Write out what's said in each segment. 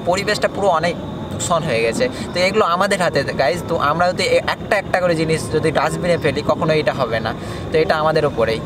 পরিবেশটা পুরো অনেক দূষণ হয়ে গেছে। তো এগুলো আমাদের হাতে গাইজ। তো আমরা যদি একটা একটা করে জিনিস যদি ডাস্টবিনে ফেলি কখনো এটা হবে না। তো এটা আমাদের ওপরেই।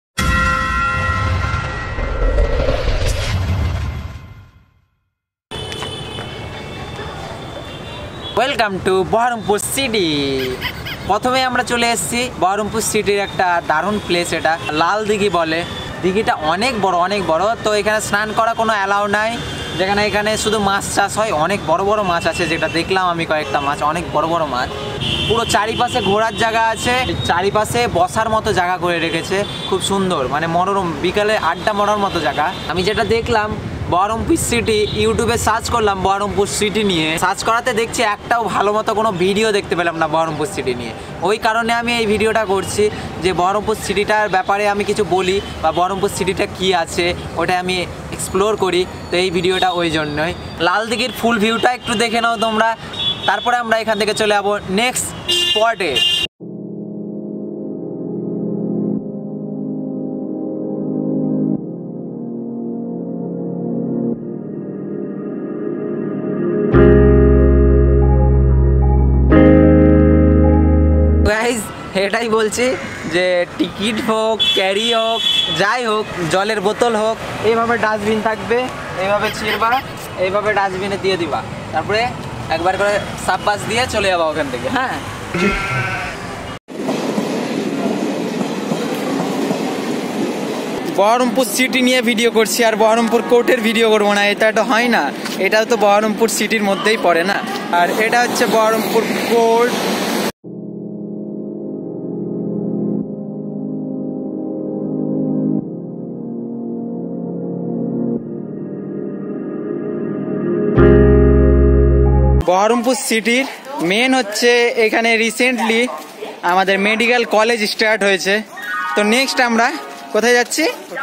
Welcome to Baharampur city. প্রথমে আমরা চলে এসেছি বহরমপুর সিটির একটা দারুণ প্লেস, এটা লাল দিঘি বলে। দিঘিটা অনেক বড়। তো এখানে স্নান করা কোনো অ্যালাউ নাই, যেখানে এখানে শুধু মাছ চাষ হয়। অনেক বড় বড় মাছ আছে, যেটা দেখলাম আমি কয়েকটা মাছ, অনেক বড় বড় মাছ। পুরো চারিপাশে ঘোরার জায়গা আছে, চারিপাশে বসার মতো জায়গা করে রেখেছে, খুব সুন্দর, মানে মনোরম, বিকালে আড্ডা মারার মতো জায়গা। আমি যেটা দেখলাম বহরমপুর সিটি, ইউটিউবে সার্চ করলাম বহরমপুর সিটি নিয়ে, সার্চ করাতে দেখছি একটাও ভালো মতো কোনো ভিডিও দেখতে পেলাম না বহরমপুর সিটি নিয়ে। ওই কারণে আমি এই ভিডিওটা করছি, যে বহরমপুর সিটিটার ব্যাপারে আমি কিছু বলি, বা বহরমপুর সিটিটা কি আছে ওটা আমি এক্সপ্লোর করি। তো এই ভিডিওটা ওই জন্যই। লাল দিঘির ফুল ভিউটা একটু দেখে নাও তোমরা, তারপরে আমরা এখান থেকে চলে যাবো নেক্সট স্পটে। এটাই বলছি যে টিকিট হোক, ক্যারি হোক, যাই হোক, জলের বোতল হোক, এইভাবে ডাস্টবিন থাকবে, এইভাবে ছিঁড়বা, এইভাবে ডাস্টবিনে দিয়ে দিবা, তারপরে একবার করে সাবপাস দিয়ে চলে যাবা ওখান থেকে। হ্যাঁ, বহরমপুর সিটি নিয়ে ভিডিও করছি আর বহরমপুর কোর্টের ভিডিও করবো না, এটা তো হয় না। এটাও তো বহরমপুর সিটির মধ্যেই পড়ে না। আর এটা হচ্ছে বহরমপুর কোর্ট। বহরমপুর সিটির মেন হচ্ছে এখানে রিসেন্টলি আমাদের মেডিকেল কলেজ স্টার্ট হয়েছে। তো নেক্সট আমরা কোথায় যাচ্ছি?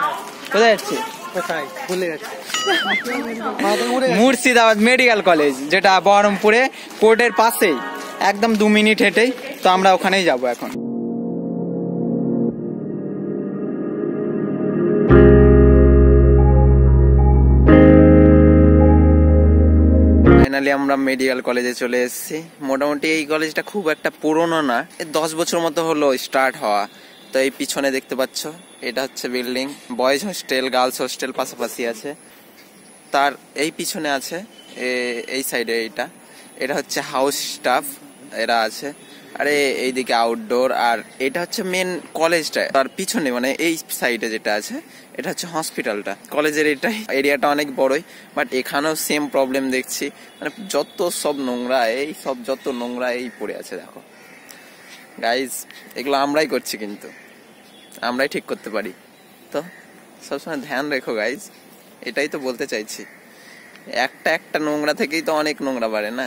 মুর্শিদাবাদ মেডিকেল কলেজ, যেটা বহরমপুরে কোর্টের পাশেই, একদম 2 মিনিট হেঁটেই। তো আমরা ওখানেই যাব এখন। ফাইনালি আমরা মেডিকেল কলেজে চলে এসেছি। মোটামুটি এই কলেজটা খুব একটা পুরনো না, 10 বছর মতো হলো স্টার্ট হওয়া। তো এই পিছনে দেখতে পাচ্ছ, এটা হচ্ছে building. Boys hostel, girls hostel পাশাপাশি আছে। তার এই পিছনে আছে এই সাইডে এটা হচ্ছে হাউস স্টাফ, এরা আছে। আরে এইদিকে আউটডোর। আর এটা হচ্ছে মেন কলেজটা। তার পিছনে মানে এই সাইডে যেটা আছে, এটা হচ্ছে হসপিটালটা। কলেজের এরিয়াটা অনেক বড়ই, বাট এখানেও সেম প্রবলেম দেখছি। মানে যত নোংরা এই পড়ে আছে। দেখো গাইজ, এগুলো আমরাই করছি, কিন্তু আমরাই ঠিক করতে পারি। তো সবসময় ধ্যান রেখো গাইজ, এটাই তো বলতে চাইছি। একটা নোংরা থেকেই তো অনেক নোংরা বাড়ে না।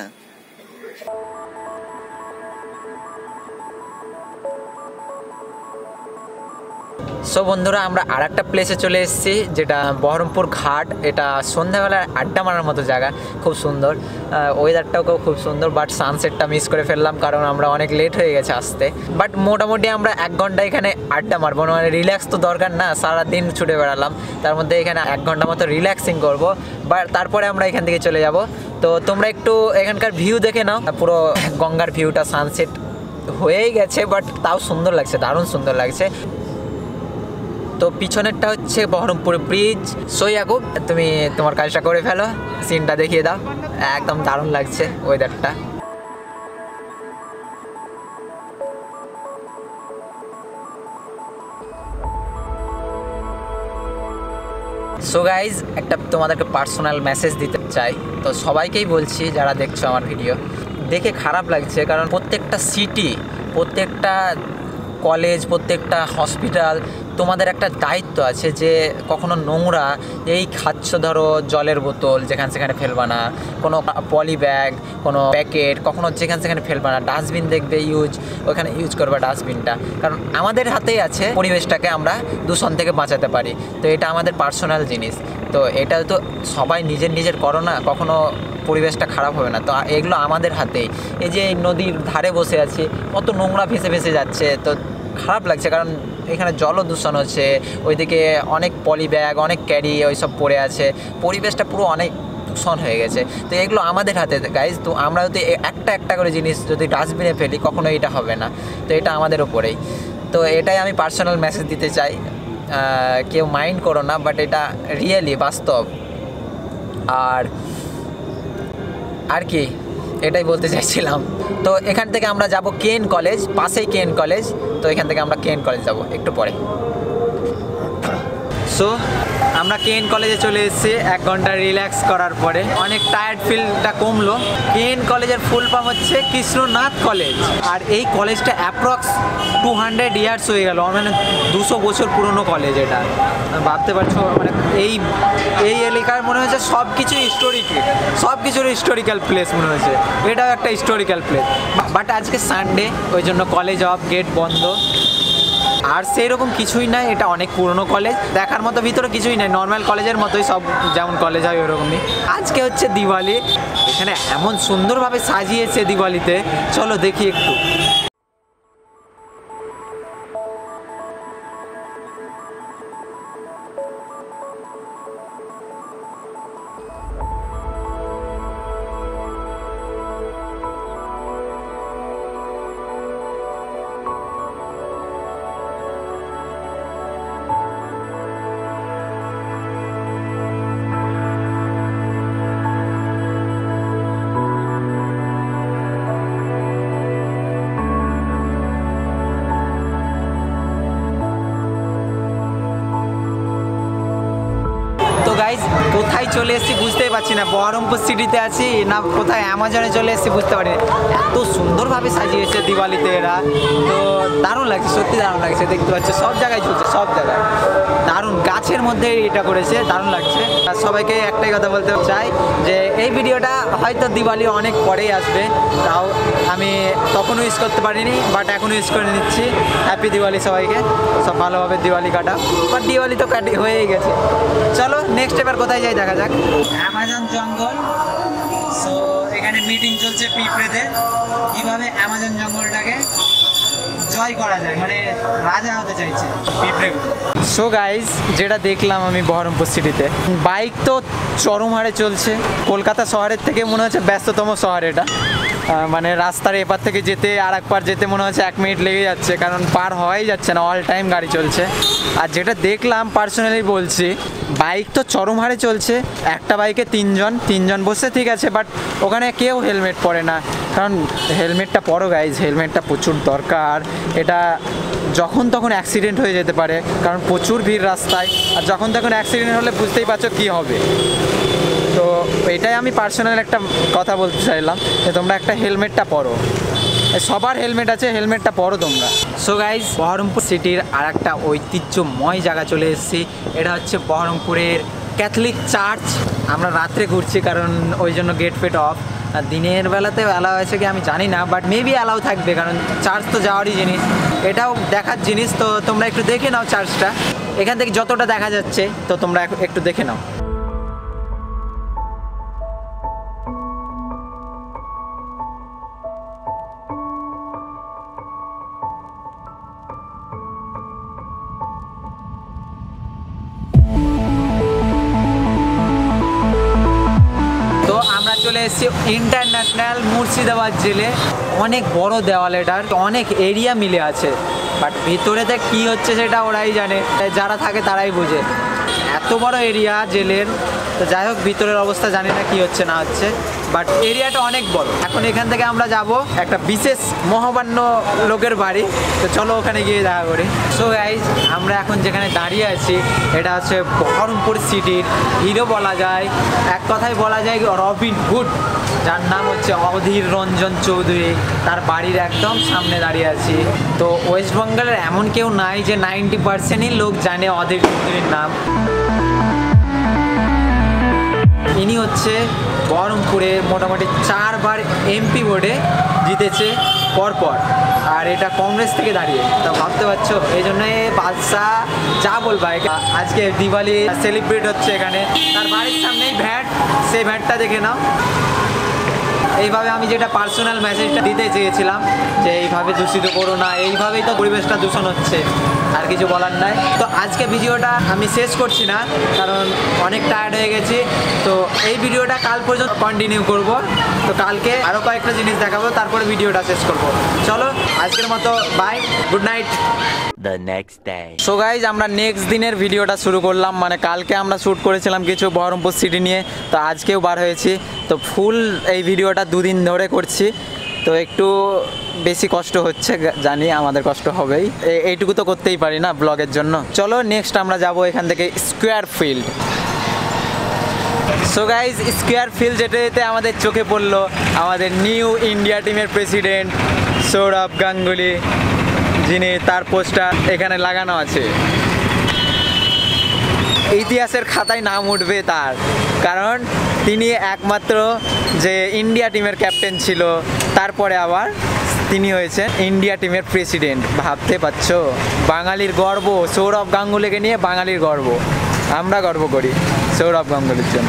সো বন্ধুরা, আমরা আর একটা প্লেসে চলে এসেছি, যেটা বহরমপুর ঘাট। এটা সন্ধ্যাবেলায় আড্ডা মারার মতো জায়গা, খুব সুন্দর। ওয়েদারটাও খুব সুন্দর, বাট সানসেটটা মিস করে ফেললাম, কারণ আমরা অনেক লেট হয়ে গেছে আসতে। বাট মোটামুটি আমরা 1 ঘন্টা এখানে আড্ডা মারবো, মানে রিল্যাক্স তো দরকার না, সারাদিন ছুটে বেড়ালাম, তার মধ্যে এখানে 1 ঘন্টা মতো রিল্যাক্সিং করবো। বাট তারপরে আমরা এখান থেকে চলে যাব। তো তোমরা একটু এখানকার ভিউ দেখে নাও, পুরো গঙ্গার ভিউটা, সানসেট হয়েই গেছে, বাট তাও সুন্দর লাগছে, দারুণ সুন্দর লাগছে। তো পিছনেরটা হচ্ছে বহরমপুর ব্রিজ। সো ইয়াকুব, তুমি তোমার কাজটা করে ফেলো, সিনটা দেখিয়ে দাও। একদম দারুণ লাগছে ওয়েদারটা। সো গাইজ, একটা তোমাদেরকে পার্সোনাল মেসেজ দিতে চাই। তো সবাইকেই বলছি, যারা দেখছো আমার ভিডিও, দেখে খারাপ লাগছে, কারণ প্রত্যেকটা সিটি, প্রত্যেকটা কলেজ, প্রত্যেকটা হসপিটাল, তোমাদের একটা দায়িত্ব আছে যে কখনো নোংরা এই খাচ্ছ, ধরো জলের বোতল যেখানে সেখানে ফেলবা না, কোনো পলি ব্যাগ, কোনো প্যাকেট কখনো যেখানে সেখানে ফেলবা না। ডাস্টবিন দেখবে ওখানে ইউজ করবা ডাস্টবিনটা, কারণ আমাদের হাতেই আছে পরিবেশটাকে আমরা দূষণ থেকে বাঁচাতে পারি। তো এটা আমাদের পার্সোনাল জিনিস। তো এটা তো সবাই নিজের করো না, কখনো পরিবেশটা খারাপ হবে না। তো এগুলো আমাদের হাতেই। এই যে নদীর ধারে বসে আছি, কত নোংরা ভেসে যাচ্ছে, তো খারাপ লাগছে, কারণ এখানে জল দূষণ হচ্ছে, ওইদিকে অনেক পলি ব্যাগ, অনেক ক্যারি ওইসব পড়ে আছে, পরিবেশটা পুরো অনেক দূষণ হয়ে গেছে। তো এগুলো আমাদের হাতে গাইজ। তো আমরা যদি একটা একটা করে জিনিস যদি ডাস্টবিনে ফেলি কখনো এটা হবে না। তো এটা আমাদের ওপরেই। তো এটাই আমি পার্সোনাল মেসেজ দিতে চাই, কেউ মাইন্ড করো না, বাট এটা রিয়েলি বাস্তব। আর কি এটাই বলতে চাইছিলাম। তো এখান থেকে আমরা যাব কেন কলেজ, পাশেই কেন কলেজ। তো এখান থেকে আমরা কেন কলেজ যাব একটু পরে। সো আমরা কেন কলেজে চলে এসেছি 1 ঘন্টা রিল্যাক্স করার পরে। অনেক টায়ার্ড ফিলটা কমলো। কেন কলেজের ফুল ফর্ম হচ্ছে কৃষ্ণনাথ কলেজ। আর এই কলেজটা অ্যাপ্রক্স 200 ইয়ার্স হয়ে গেল, মানে 200 বছর পুরনো কলেজ এটা। ভাবতে পারছো, মানে এই এলাকার মনে হচ্ছে সব কিছুর হিস্টোরিক্যাল প্লেস মনে হচ্ছে। এটাও একটা হিস্টোরিক্যাল প্লেস, বাট আজকে সানডে, ওই জন্য কলেজ অফ, গেট বন্ধ। আর সেই রকম কিছুই নাই, এটা অনেক পুরনো কলেজ, দেখার মতো ভিতরে কিছুই নাই, নর্মাল কলেজের মতোই সব, যেমন কলেজ হয় ওরকমই। আজকে হচ্ছে দিওয়ালি, এখানে এমন সুন্দরভাবে সাজিয়েছে দিওয়ালিতে, চলো দেখি একটু। গাইজ কোথায় চলে এসেছি বুঝতেই পারছি না, বহরমপুর সিটিতে আছি না কোথায় অ্যামাজনে চলে এসেছি বুঝতে পারিনি। এত সুন্দরভাবে সাজিয়েছে দিওয়ালিতে এরা, তো দারুণ লাগছে, সত্যি দারুণ লাগছে। দেখতে পাচ্ছি সব জায়গায় চলছে, সব জায়গায় দারুণ, গাছের মধ্যে এটা করেছে, দারুণ লাগছে। আর সবাইকে একটাই কথা বলতে চাই যে এই ভিডিওটা হয়তো দিওয়ালি অনেক পরেই আসবে, তাও আমি তখনও ইউজ করতে পারিনি, বাট এখনও ইউজ করে নিচ্ছি। হ্যাপি দিওয়ালি সবাইকে, সব ভালোভাবে দিওয়ালি কাটা। বাট দিওয়ালি তো হয়েই গেছে। চলো নেক্সট এবার কোথায় যাই দেখা যাক। অ্যামাজন জঙ্গল। সো এখানে মিটিং চলছে পিঁপড়েদের, কিভাবে অ্যামাজন জঙ্গলটাকে জয় করা যায়, মানে রাজা হতে চাইছে পিঁপড়েগুলো। সো গাইজ যেটা দেখলাম আমি বহরমপুর সিটিতে, বাইক তো চরম হারে চলছে। কলকাতা শহরের থেকে মনে হচ্ছে ব্যস্ততম শহর এটা, মানে রাস্তার এপার থেকে যেতে আর এক পার যেতে মনে হচ্ছে 1 মিনিট লেগে যাচ্ছে, কারণ পার হওয়াই যাচ্ছে না, অল টাইম গাড়ি চলছে। আর যেটা দেখলাম পার্সোনালি বলছি, বাইক তো চরম হারে চলছে, একটা বাইকে তিনজন বসে ঠিক আছে, বাট ওখানে কেউ হেলমেট পরে না, কারণ হেলমেটটা পরো গাইজ, হেলমেটটা প্রচুর দরকার। এটা যখন তখন অ্যাক্সিডেন্ট হয়ে যেতে পারে, কারণ প্রচুর ভিড় রাস্তায়, আর যখন তখন অ্যাক্সিডেন্ট হলে বুঝতেই পারছো কী হবে। তো এটাই আমি পার্সোনাল একটা কথা বলতে চাইলাম যে তোমরা একটা হেলমেটটা পরো, সবার হেলমেট আছে, হেলমেটটা পরো তোমরা। সো গাইজ বহরমপুর সিটির আর একটা ঐতিহ্যময় জায়গা চলে এসেছি, এটা হচ্ছে বহরমপুরের ক্যাথলিক চার্চ। আমরা রাত্রে ঘুরছি কারণ ওই জন্য গেট ফেট অফ, আর দিনের বেলাতে অ্যালাউ আছে কি আমি জানি না, বাট মেবি অ্যালাউ থাকবে, কারণ চার্চ তো যাওয়ারই জিনিস, এটাও দেখার জিনিস। তো তোমরা একটু দেখে নাও চার্চটা, এখান থেকে যতটা দেখা যাচ্ছে, তো তোমরা একটু দেখে নাও। চলে এসেছি ইন্টারন্যাশনাল মুর্শিদাবাদ জেলে। অনেক বড় দেওয়াল, এটার অনেক এরিয়া মিলে আছে, বাট ভিতরেতে কি হচ্ছে সেটা ওরাই জানে, যারা থাকে তারাই বোঝে। এত বড় এরিয়া জেলের, তো যাই হোক ভিতরের অবস্থা জানি না কি হচ্ছে না হচ্ছে, বাট এরিয়াটা অনেক বড়। এখন এখান থেকে আমরা যাব একটা বিশেষ মহামান্য লোকের বাড়ি, তো চলো ওখানে গিয়ে দেখা করি। সো গাইজ আমরা এখন যেখানে দাঁড়িয়ে আছি, এটা হচ্ছে বহরমপুর সিটির হিরো বলা যায়, এক কথায় বলা যায় রবিন হুড, যার নাম হচ্ছে অধীর রঞ্জন চৌধুরী, তার বাড়ির একদম সামনে দাঁড়িয়ে আছি। তো ওয়েস্ট বেঙ্গলের এমন কেউ নাই যে 90%ই লোক জানে অধীর চৌধুরীর নাম। ইনি হচ্ছে বহরমপুরে মোটামুটি 4 বার এমপি বোর্ডে জিতেছে পরপর, আর এটা কংগ্রেস থেকে দাঁড়িয়ে। তো ভাবতে পারছো, এই জন্য বাদশাহ যা বলবা। আজকে দিওয়ালি সেলিব্রেট হচ্ছে এখানে, তার বাড়ির সামনেই ভ্যাট, সেই ভ্যাটটা দেখে নাও। এইভাবে আমি যেটা পার্সোনাল মেসেজটা দিতে চেয়েছিলাম যে এইভাবে দূষিত করো না, এইভাবেই তো পরিবেশটা দূষণ হচ্ছে। আর কিছু বলার নাই। তো আজকে ভিডিওটা আমি শেষ করছি না, কারণ অনেক টায়ার্ড হয়ে গেছি। তো এই ভিডিওটা কাল পর্যন্ত কন্টিনিউ করব। তো কালকে আরও কয়েকটা জিনিস দেখাবো, তারপরে ভিডিওটা শেষ করব। চলো আজকের মতো bye, good night. The next day. So guys আমরা নেক্সট দিনের ভিডিওটা শুরু করলাম। মানে কালকে আমরা শ্যুট করেছিলাম কিছু বহরমপুর সিটি নিয়ে, তো আজকেও বার হয়েছি। তো ফুল এই ভিডিওটা 2 দিন ধরে করছি, তো একটু বেশি কষ্ট হচ্ছে, জানি আমাদের কষ্ট হবেই, এইটুকু তো করতেই পারি না ব্লগের জন্য। চলো নেক্সট আমরা যাব এখান থেকে square field. So guys square field যেটাতে আমাদের চোখে পড়লো আমাদের নিউ ইন্ডিয়া টিমের প্রেসিডেন্ট সৌরভ গাঙ্গুলি, যিনি তার পোস্টার এখানে লাগানো আছে। ইতিহাসের খাতায় নাম উঠবে তার, কারণ তিনি একমাত্র যে ইন্ডিয়া টিমের ক্যাপ্টেন ছিল, তারপরে আবার তিনি হয়েছেন ইন্ডিয়া টিমের প্রেসিডেন্ট। ভাবতে পারছো, বাঙালির গর্ব, সৌরভ গাঙ্গুলিকে নিয়ে বাঙালির গর্ব, আমরা গর্ব করি সৌরভ গাঙ্গুলির জন্য।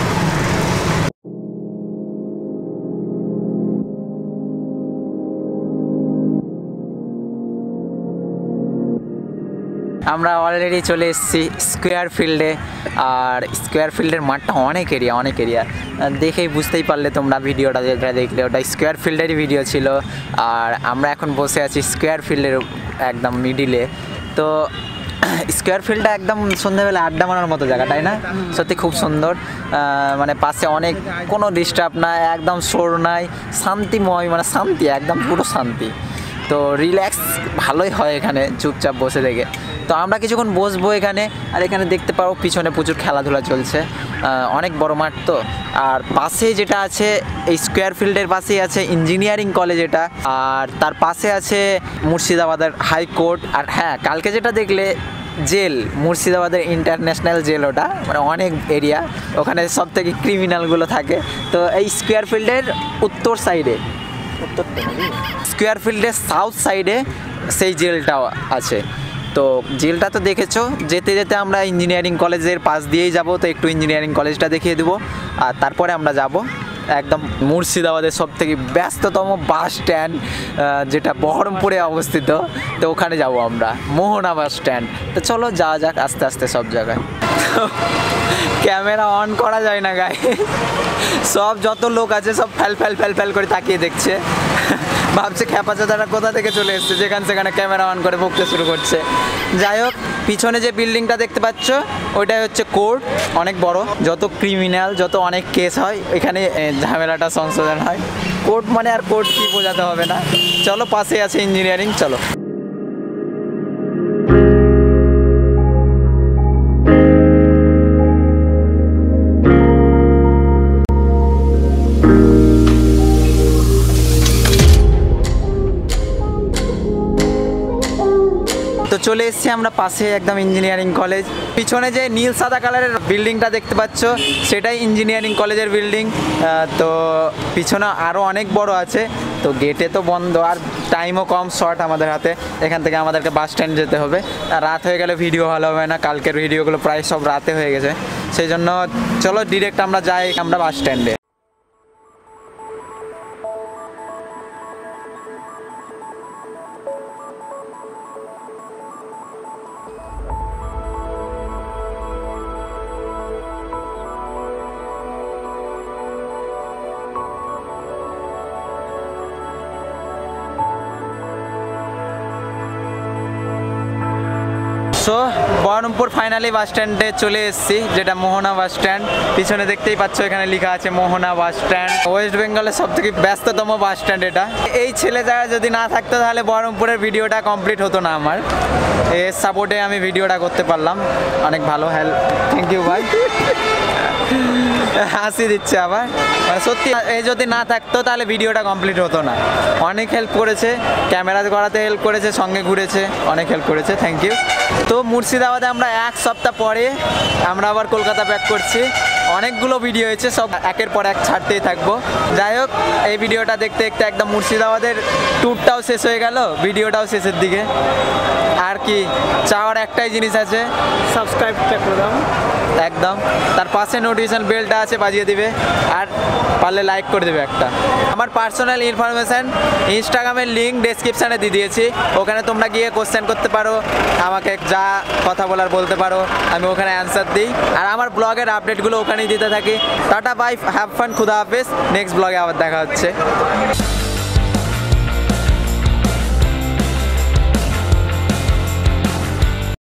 আমরা অলরেডি চলে এসেছি স্কোয়ার ফিল্ডে। আর স্কোয়ার ফিল্ডের মাঠটা অনেক এরিয়া দেখেই বুঝতেই পারলে তোমরা, ভিডিওটা যেটা দেখলে ওটা স্কোয়ার ফিল্ডেরই ভিডিও ছিল। আর আমরা এখন বসে আছি স্কোয়ার ফিল্ডের একদম মিডিলে। তো স্কোয়ার ফিল্ডটা একদম সন্ধ্যাবেলা আড্ডা মারার মতো জায়গা, তাই না? সত্যি খুব সুন্দর। মানে পাশে অনেক, কোনো ডিস্টার্ব নাই, একদম শোর নাই, শান্তিময়, মানে শান্তি, একদম পুরো শান্তি। তো রিল্যাক্স ভালোই হয় এখানে চুপচাপ বসে থেকে। তো আমরা কিছুক্ষণ বসবো এখানে। আর এখানে দেখতে পারো পিছনে প্রচুর খেলাধুলা চলছে, অনেক বড় মাঠ তো। আর পাশে যেটা আছে, এই স্কোয়ার ফিল্ডের পাশেই আছে ইঞ্জিনিয়ারিং কলেজ এটা, আর তার পাশে আছে মুর্শিদাবাদের হাইকোর্ট। আর হ্যাঁ, কালকে যেটা দেখলে জেল, মুর্শিদাবাদের ইন্টারন্যাশনাল জেল, ওটা মানে অনেক এরিয়া, ওখানে সব থেকে ক্রিমিনালগুলো থাকে। তো এই স্কোয়ার ফিল্ডের উত্তর সাইডে, স্কোয়ার ফিল্ডের সাউথ সাইডে সেই জেলটাও আছে। তো জেলটা তো দেখেছো, যেতে যেতে আমরা ইঞ্জিনিয়ারিং কলেজের পাশ দিয়েই যাব। তো একটু ইঞ্জিনিয়ারিং কলেজটা দেখিয়ে দেবো, আর তারপরে আমরা যাব একদম মুর্শিদাবাদের সবথেকে ব্যস্ততম বাস স্ট্যান্ড, যেটা বহরমপুরে অবস্থিত। তো ওখানে যাব আমরা, মোহনা বাস স্ট্যান্ড। তো চলো যাওয়া যাক আস্তে আস্তে সব জায়গায়। ক্যামেরা অন করা যায় না গায়ে, সব যত লোক আছে সব ফ্যাল করে তাকিয়ে দেখছে, ভাবছে খ্যাপাচোদারা কোথা থেকে চলে এসছে, যেখানে সেখানে ক্যামেরা অন করে বকতে শুরু করছে। যাই হোক, পিছনে যে বিল্ডিংটা দেখতে পাচ্ছ ওইটাই হচ্ছে কোর্ট, অনেক বড়। যত ক্রিমিনাল, যত অনেক কেস হয় এখানে ঝামেলাটা সংশোধন হয়। কোর্ট মানে আর কোর্ট কি বোঝাতে হবে না। চলো পাশে আছে ইঞ্জিনিয়ারিং, চলো। তো চলে এসেছি আমরা পাশে একদম ইঞ্জিনিয়ারিং কলেজ। পিছনে যে নীল সাদা কালারের বিল্ডিংটা দেখতে পাচ্ছ সেটাই ইঞ্জিনিয়ারিং কলেজের বিল্ডিং। তো পিছনে আরও অনেক বড় আছে। তো গেটে তো বন্ধ, আর টাইমও কম শর্ট আমাদের হাতে। এখান থেকে আমাদেরকে বাস স্ট্যান্ড যেতে হবে, আর রাত হয়ে গেলে ভিডিও ভালো হবে না। কালকের ভিডিওগুলো প্রায় সব রাতে হয়ে গেছে, সেই জন্য চলো ডিরেক্ট আমরা যাই আমরা বাস স্ট্যান্ডে। সো বহরমপুর ফাইনালি বাস স্ট্যান্ডে চলে এসেছি, যেটা মোহনা বাস স্ট্যান্ড। পিছনে দেখতেই পাচ্ছ এখানে লেখা আছে মোহনা বাস স্ট্যান্ড। ওয়েস্ট বেঙ্গলের সব থেকে ব্যস্ততম বাস স্ট্যান্ড এটা। এই ছেলে যারা যদি না থাকতো তাহলে বহরমপুরের ভিডিওটা কমপ্লিট হতো না আমার। এর সাপোর্টে আমি ভিডিওটা করতে পারলাম, অনেক ভালো হেল্প, থ্যাংক ইউ ভাই। হাসি দিচ্ছে আবার, সত্যি এই যদি না থাকতো তাহলে ভিডিওটা কমপ্লিট হতো না। অনেক হেল্প করেছে, ক্যামেরা করাতে হেল্প করেছে, সঙ্গে ঘুরেছে, অনেক হেল্প করেছে, থ্যাংক ইউ। তো মুর্শিদাবাদে আমরা 1 সপ্তাহ পরে আমরা আবার কলকাতা ব্যাক করছি। অনেকগুলো ভিডিও হয়েছে, সব একের পর এক ছাড়তেই থাকবো। যাই হোক, এই ভিডিওটা দেখতে দেখতে একদম মুর্শিদাবাদের ট্যুরটাও শেষ হয়ে গেল, ভিডিওটাও শেষের দিকে। আর কি চাওয়ার একটাই জিনিস আছে, সাবস্ক্রাইবটা করে দাও একদম, তার পাশে নোটিফিকেশন বেলটা আছে, বাজিয়ে দিবে, আর পারলে লাইক করে দেবে একটা। আমার পার্সোনাল ইনফরমেশান ইনস্টাগ্রামের লিঙ্ক ডেসক্রিপশানে দিয়ে দিয়েছি, ওখানে তোমরা গিয়ে কোশ্চেন করতে পারো, আমাকে যা কথা বলার বলতে পারো, আমি ওখানে অ্যান্সার দিই। আর আমার ব্লগের আপডেটগুলো ওখানেই দিতে থাকি। টাটা বাই, হ্যাভ ফান, খুদা হাফেজ। নেক্সট ব্লগে আবার দেখা হচ্ছে।